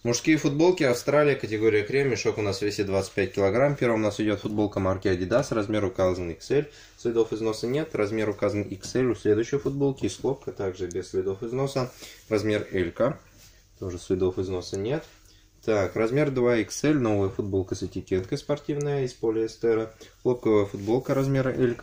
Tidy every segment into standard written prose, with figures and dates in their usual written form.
Мужские футболки Австралия, категория крем, мешок у нас весит 25 килограмм. Первым у нас идет футболка марки Adidas, размер указан XL, следов износа нет, размер указан XL. У следующей футболки из хлопка, также без следов износа, размер L, тоже следов износа нет. Так, размер 2XL, новая футболка с этикеткой спортивная из полиэстера, хлопковая футболка размера L.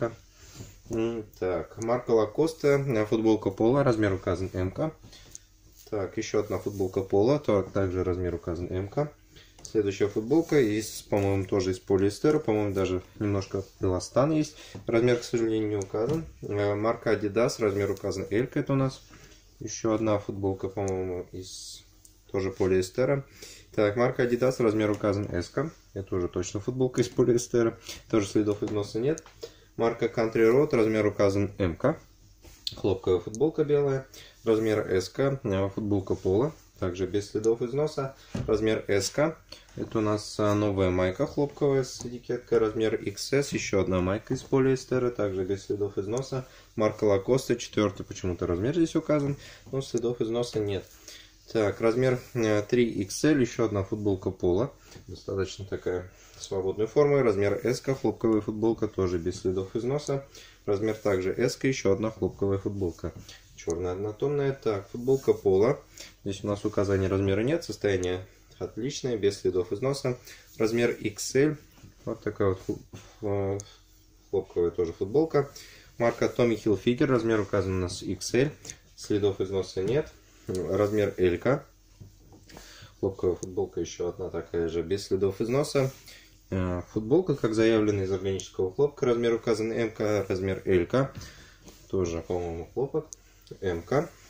Так, марка Lacoste, футболка Polo, размер указан М. Так, еще одна футболка Polo, также размер указан М. Следующая футболка из, по-моему, тоже из полиэстера, по-моему, даже немножко эластан есть. Размер, к сожалению, не указан. Марка Adidas, размер указан L, это у нас. Еще одна футболка, по-моему, из тоже полиэстера. Так, марка Adidas, размер указан S. Это уже точно футболка из полиэстера. Тоже следов износа нет. Марка Country Road, размер указан М. Хлопковая футболка белая, размер S, футболка Polo, также без следов износа, размер S. Это у нас новая майка хлопковая с этикеткой, размер XS, еще одна майка из полиэстера, также без следов износа, марка Lacoste, 4 почему-то размер здесь указан, но следов износа нет. Так, размер 3XL, еще одна футболка Polo, достаточно такая свободной формы, размер S, хлопковая футболка, тоже без следов износа. Размер также S, еще одна хлопковая футболка. Черная однотонная. Так, футболка Polo. Здесь у нас указания размера нет. Состояние отличное, без следов износа. Размер XL. Вот такая вот хлопковая тоже футболка. Марка Tommy Hilfiger. Размер указан у нас XL. Следов износа нет. Размер L. Хлопковая футболка еще одна такая же, без следов износа. Футболка, как заявлено, из органического хлопка, размер указан М, размер L, тоже, по-моему, хлопок, М.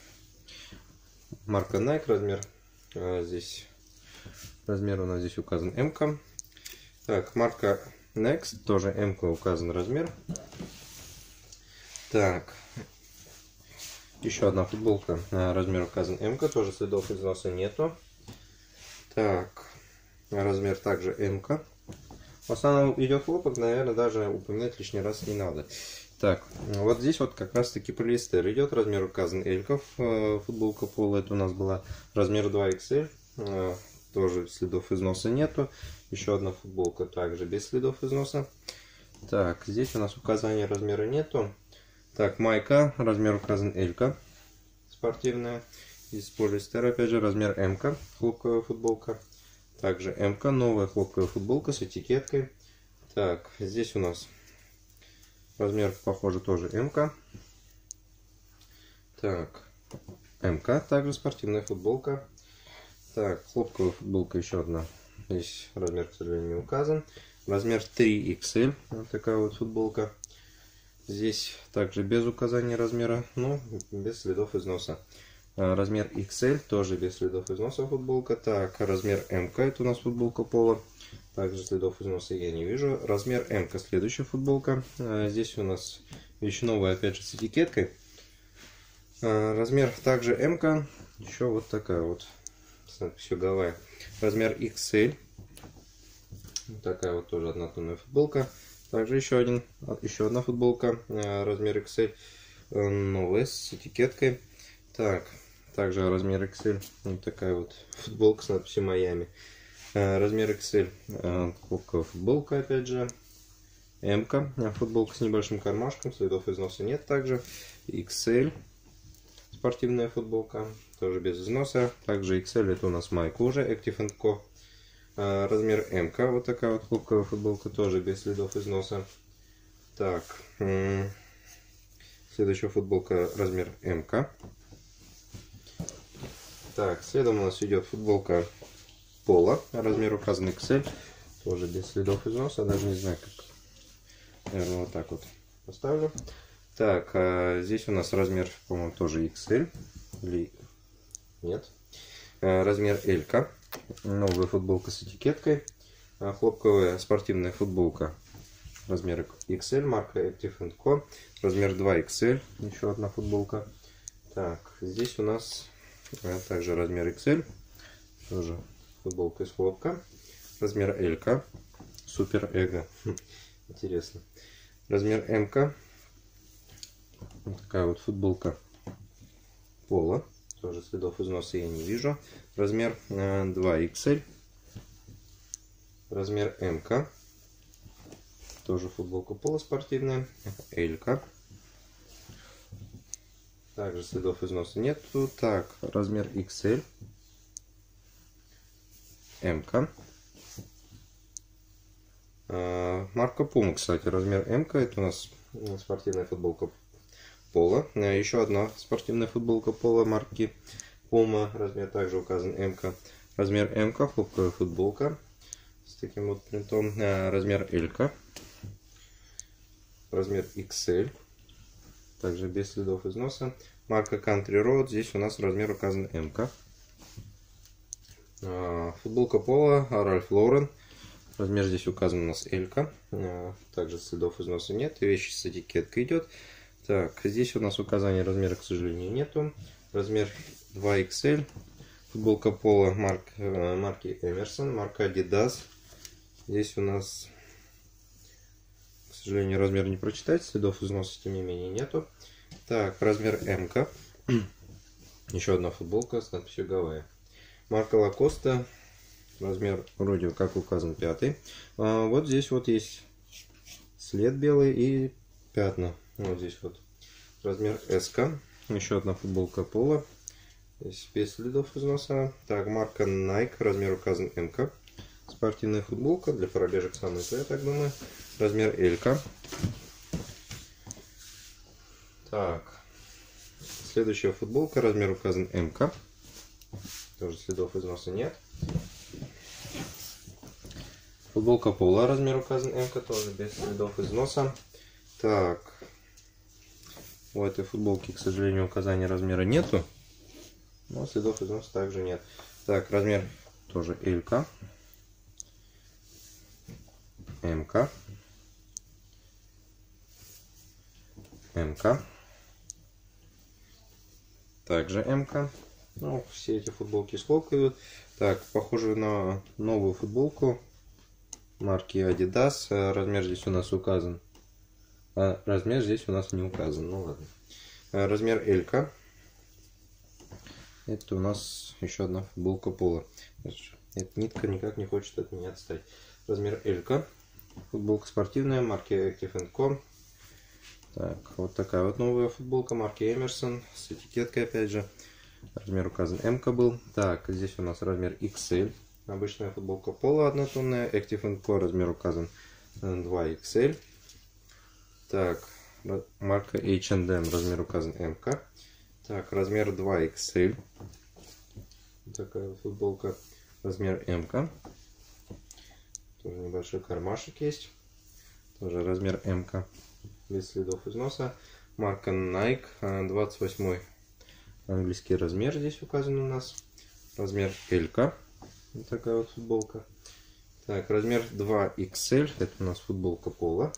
Марка Nike, размер здесь, размер у нас здесь указан М. Так, марка Next, тоже М указан размер. Так, еще одна футболка, размер указан М, тоже следов износа нету. Так, размер также М. В основном идет хлопок, наверное, даже упоминать лишний раз не надо. Так, вот здесь вот как раз таки полиэстер идет, размер указан L, футболка Polo, это у нас была размер 2XL, тоже следов износа нету. Еще одна футболка также без следов износа. Так, здесь у нас указания размера нету. Так, майка, размер указан L, спортивная, из полиэстера, опять же, размер М, хлопковая футболка. Также М, новая хлопковая футболка с этикеткой. Так, здесь у нас размер, похоже, тоже М. Так, М, также спортивная футболка. Так, хлопковая футболка еще одна. Здесь размер, к сожалению, не указан. Размер 3XL, вот такая вот футболка. Здесь также без указания размера, но без следов износа. Размер XL, тоже без следов износа футболка. Так, размер МК, это у нас футболка Polo. Также следов износа я не вижу. Размер МК, следующая футболка. Здесь у нас еще новая, опять же, с этикеткой. Размер также МК. Еще вот такая вот с надписью Гавайи. Размер XL. Вот такая вот тоже однотонная футболка. Также еще одна футболка. Размер XL. Новая с этикеткой. Так. Также размер XL, вот такая вот футболка с надписью Майами. Размер XL, хлопковая футболка, опять же. М, футболка с небольшим кармашком, следов износа нет также. XL, спортивная футболка, тоже без износа. Также XL, это у нас майка уже, Active Co. Размер М, вот такая вот хлопковая футболка, тоже без следов износа. Так, следующая футболка, размер М. Так, следом у нас идет футболка Polo, размер указан XL, тоже без следов износа, даже не знаю как, наверное, вот так вот поставлю. Так, здесь у нас размер, по-моему, тоже XL, или нет, размер L, новая футболка с этикеткой, хлопковая спортивная футболка, размер XL, марка Active Co, размер 2XL, еще одна футболка. Так, здесь у нас также размер XL, тоже футболка из хлопка, размер L, супер эго, интересно, размер М, вот такая вот футболка Polo, Тоже следов износа я не вижу. Размер 2XL. Размер МК. Тоже футболка полуспортивная. L-ка. Также следов износа нету. Так, размер XL. МК. Марка Puma, кстати, размер МК. Это у нас спортивная футболка Пола. Еще одна спортивная футболка Пола марки Puma. Размер также указан МК. Размер МК, хлопковая футболка с таким вот принтом. Размер L-ка. Размер XL. Также без следов износа. Марка Country Road. Здесь у нас размер указан МК. Футболка Пола Ральф Лорен. Размер здесь указан у нас L-ка. Также следов износа нет. Вещи с этикеткой идет. Так, здесь у нас указания размера, к сожалению, нету. Размер 2XL. Футболка Пола марки Эмерсон. Марка Adidas. Здесь у нас, к сожалению, размер не прочитать. Следов износа, тем не менее, нету. Так, размер МК. Еще одна футболка с надписью Гавайи. Марка Лакоста. Размер вроде как указан 5. Вот здесь вот есть след белый и пятна. Вот здесь вот размер СК. Еще одна футболка Пола. Здесь без следов износа. Так, марка Nike. Размер указан МК. Спортивная футболка для пробежек самый то, я так думаю. Размер L-ка. Так. Следующая футболка. Размер указан МК. Тоже следов износа нет. Футболка Пола. Размер указан МК. Тоже без следов износа. Так. У этой футболки, к сожалению, указания размера нету. Но следов износа также нет. Так, размер тоже L-ка. МК. МК. Также МК. Ну, все эти футболки с хлопкой идут. Так, похоже на новую футболку марки Adidas. Размер здесь у нас указан. А размер здесь у нас не указан. Ну ладно. Размер L-ка. Это у нас еще одна футболка Пола. Эта нитка никак не хочет от меня отстать. Размер L-ка. Футболка спортивная марки Active & Co. Так, вот такая вот новая футболка марки Эмерсон. С этикеткой опять же. Размер указан МК был. Так, здесь у нас размер XL. Обычная футболка Пола однотонная. Active & Co. Размер указан 2XL. Так, марка H&M. Размер указан МК. Так, размер 2XL. Такая вот футболка. Размер МК. Тоже небольшой кармашек есть. Тоже размер МК. Без следов износа. Марка Nike. 28 английский размер здесь указан у нас. Размер L-ка. Вот такая вот футболка. Так, размер 2XL. Это у нас футболка Пола.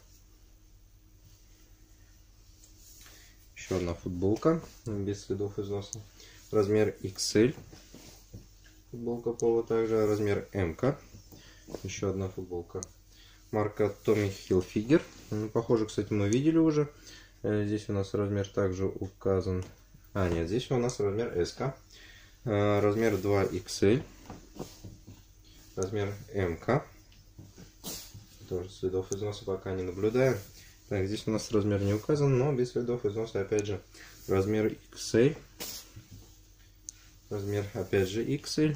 Еще одна футболка. Без следов износа. Размер XL. Футболка Пола также. Размер МК. Еще одна футболка. Марка Tommy Hilfiger. Похоже, кстати, мы видели уже. Здесь у нас размер также указан. А, нет, здесь у нас размер SK. Размер 2XL. Размер МК. Тоже следов износа пока не наблюдаем. Так, здесь у нас размер не указан, но без следов износа опять же. Размер XL. Размер опять же XL.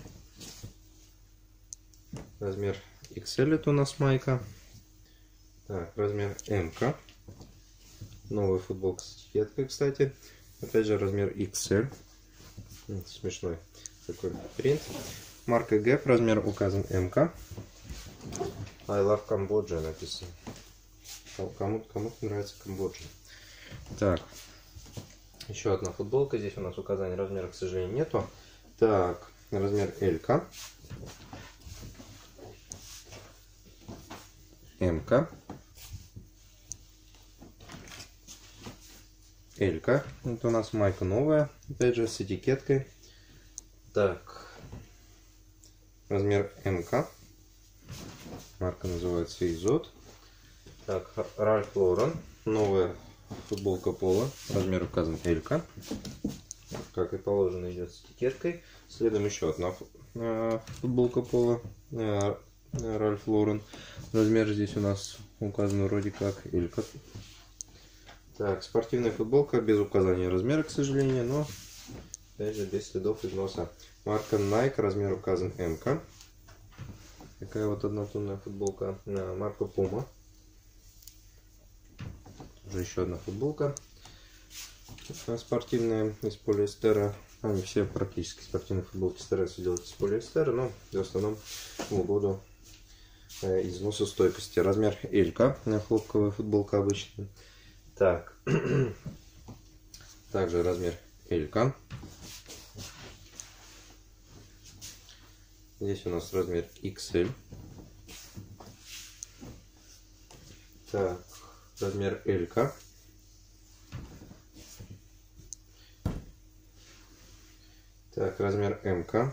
Размер XL это у нас майка. Так, размер МК. Новая футболка с этикеткой, кстати. Опять же размер XL. Смешной такой принт. Марка Gap, размер указан МК. I love Cambodia написано. Кому-то нравится Камбоджа. Так, еще одна футболка. Здесь у нас указания размера, к сожалению, нету. Так, размер L-ка. МК. L-ка. Это у нас майка новая. Опять же с этикеткой. Так. Размер МК. Марка называется Изот. Так, Ральф Лорен. Новая футболка Пола. Размер указан L-ка. как и положено, идет с этикеткой. Следом еще одна футболка пола Ральф Лорен. Размер здесь у нас указан вроде как Элька. Так, спортивная футболка без указания размера, к сожалению, но опять же без следов износа. Марка Nike, размер указан М. Такая вот однотонная футболка. Марка Puma. Уже еще одна футболка спортивная из полиэстера. Они все практически спортивные футболки стараются делать из полиэстера, но в основном в угоду износостойкости. Размер Элька, хлопковая футболка обычная. Так, также размер Элька. Здесь у нас размер XL. Так, размер Элька. Так, размер МК.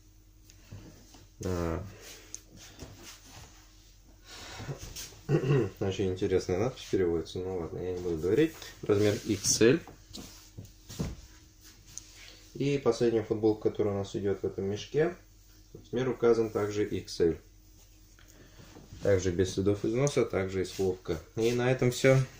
Очень интересная надпись переводится, ну ладно, я не буду говорить. Размер XL. И последняя футболка, которая у нас идет в этом мешке, размер указан также XL. Также без следов износа, также из хлопка. И на этом все.